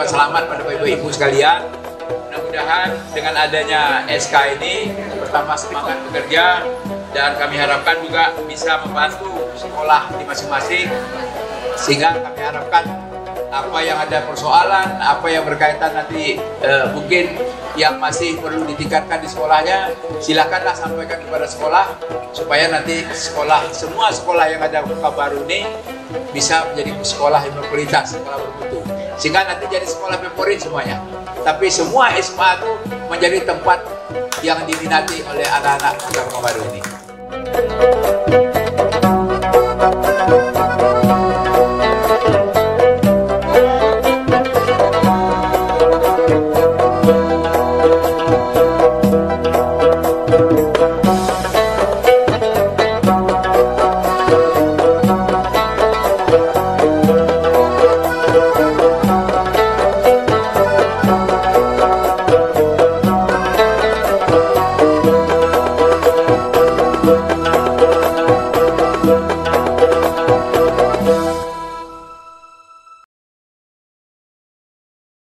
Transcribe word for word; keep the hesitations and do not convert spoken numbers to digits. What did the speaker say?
mengucapkan selamat pada Bapak Ibu sekalian. Mudah-mudahan dengan adanya S K ini pertama semangat bekerja, dan kami harapkan juga bisa membantu sekolah di masing-masing, sehingga kami harapkan apa yang ada persoalan, apa yang berkaitan nanti eh, mungkin yang masih perlu ditingkatkan di sekolahnya, silakanlah sampaikan kepada sekolah, supaya nanti sekolah, semua sekolah yang ada di Baru ini bisa menjadi sekolah yang berkualitas, sekolah bermutu, sehingga nanti jadi sekolah favorit semuanya. Tapi semua S M A itu menjadi tempat yang diminati oleh anak-anak Baru ini.